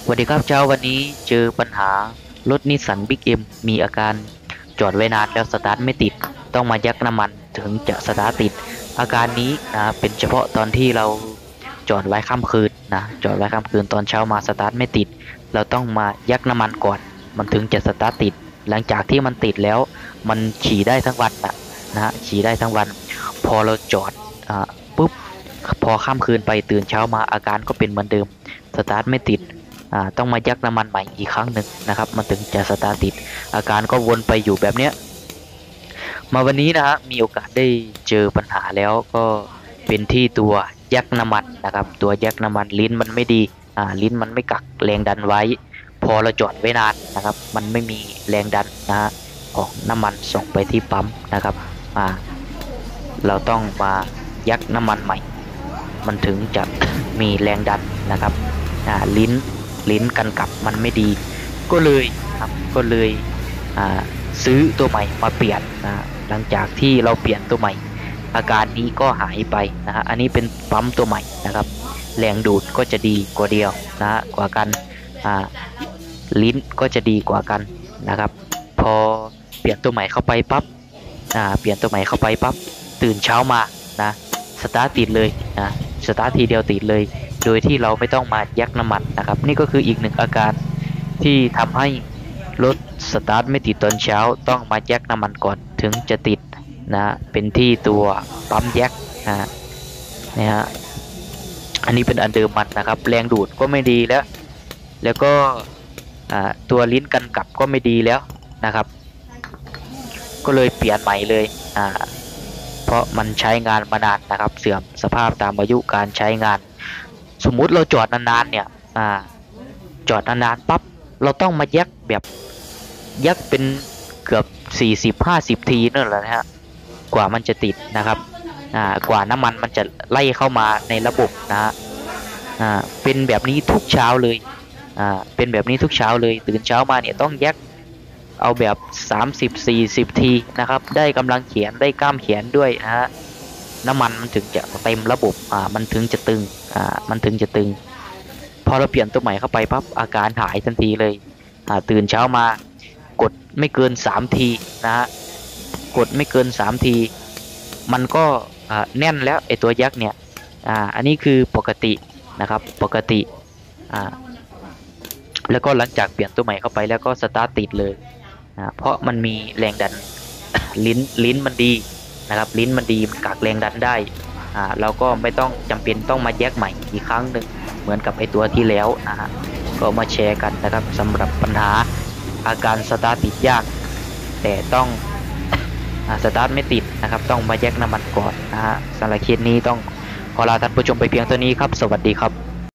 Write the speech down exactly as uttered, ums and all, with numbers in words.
สวัสดีครับเจ้าวันนี้เจอปัญหารถนิสสันบิ๊กเอ็มมีอาการจอดไว้นานแล้วสตาร์ทไม่ติดต้องมายักน้ำมันถึงจะสตาร์ทติดอาการนี้นะเป็นเฉพาะตอนที่เราจอดไว้ค่ำคืนนะจอดไว้ค่ำคืนตอนเช้ามาสตาร์ทไม่ติดเราต้องมายักน้ำมันก่อนมันถึงจะสตาร์ทติดหลังจากที่มันติดแล้วมันขี่ได้ทั้งวันนะนะฮะขี่ได้ทั้งวันพอเราจอดอ่าปุ๊บพอค่ำคืนไปตื่นเช้ามาอาการก็เป็นเหมือนเดิมสตาร์ทไม่ติด อ่าต้องมายักน้ำมันใหม่อีกครั้งหนึ่งนะครับมันถึงจะสตาร์ทติดอาการก็วนไปอยู่แบบเนี้ยมาวันนี้นะฮะมีโอกาสได้เจอปัญหาแล้วก็เป็นที่ตัวยักน้ำมันนะครับตัวยักน้ำมันลิ้นมันไม่ดีอ่าลิ้นมันไม่กักแรงดันไว้พอเราจอดไว้นานนะครับมันไม่มีแรงดันนะฮะของน้ำมันส่งไปที่ปั๊มนะครับอ่าเราต้องมายักน้ำมันใหม่มันถึงจะมีแรงดันนะครับอ่าลิ้น ลิ้นกันกับมันไม่ดีก็เลยครับก็เลยอ่าซื้อตัวใหม่มาเปลี่ยนนะหลังจากที่เราเปลี่ยนตัวใหม่อาการนี้ก็หายไปนะฮะอันนี้เป็นปั๊มตัวใหม่นะครับแรงดูดก็จะดีกว่าเดียวนะฮะกว่ากันอ่าลิ้นก็จะดีกว่ากันนะครับพอเปลี่ยนตัวใหม่เข้าไปปั๊บอ่าเปลี่ยนตัวใหม่เข้าไปปั๊บตื่นเช้ามานะสตาร์ทติดเลยนะสตาร์ททีเดียวติดเลยโดยที่เราไม่ต้องมายักน้ำมันนะครับนี่ก็คืออีกหนึ่งอาการที่ทำให้รถสตาร์ทไม่ติดตอนเช้าต้องมายักน้ำมันก่อนถึงจะติดนะเป็นที่ตัวปั๊มแยกนะนะฮะอันนี้เป็นอันเดิมมันนะครับแรงดูดก็ไม่ดีแล้วแล้วก็ตัวลิ้นกันกลับก็ไม่ดีแล้วนะครับก็เลยเปลี่ยนใหม่เลยอ่าเพราะมันใช้งานมานานนะครับเสื่อมสภาพตามอายุการใช้งานสมมุติเราจอดนานๆเนี่ยอ่าจอดนานๆปั๊บเราต้องมายักแบบยักเป็นเกือบสี่สิบห้าสิบทีนั่นแหละนะฮะกว่ามันจะติดนะครับอ่ากว่าน้ำมันมันจะไล่เข้ามาในระบบนะฮะอ่าเป็นแบบนี้ทุกเช้าเลยอ่าเป็นแบบนี้ทุกเช้าเลยตื่นเช้ามาเนี่ยต้องยักเอาแบบสามสิบ สี่สิบทีนะครับได้กำลังเขียนได้กล้ามเขียนด้วยนะฮะน้ำมันมันถึงจะเต็มระบบอ่ามันถึงจะตึงอ่ามันถึงจะตึงพอเราเปลี่ยนตัวใหม่เข้าไปปั๊บอาการหายทันทีเลยอ่าตื่นเช้ามากดไม่เกินสามทีนะฮะกดไม่เกินสามทีมันก็อ่าแน่นแล้วไอตัวยักษ์เนี่ยอ่าอันนี้คือปกตินะครับปกติอ่าแล้วก็หลังจากเปลี่ยนตัวใหม่เข้าไปแล้วก็สตาร์ทติดเลยอ่าเพราะมันมีแรงดันลิ้นลิ้นมันดีนะครับลิ้นมันดีมันกักแรงดันได้อ่าเราก็ไม่ต้องจำเป็นต้องมาแยกใหม่อีกครั้งหนึ่งเหมือนกับไอตัวที่แล้วนะฮะก็มาแชร์กันนะครับสำหรับปัญหาอาการสตาร์ทติดยากแต่ต้องสตาร์ทไม่ติดนะครับต้องมาแยกน้ำมันก่อนนะฮะสำหรับเคสนี้ต้องขอลาท่านผู้ชมไปเพียงเท่านี้ครับสวัสดีครับ